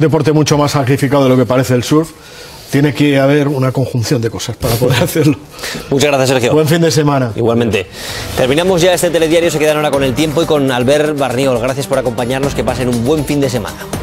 deporte mucho más sacrificado de lo que parece el surf. Tiene que haber una conjunción de cosas para poder hacerlo. Muchas gracias, Sergio. Buen fin de semana. Igualmente. Terminamos ya este telediario, se quedan ahora con el tiempo y con Albert Barniol. Gracias por acompañarnos, que pasen un buen fin de semana.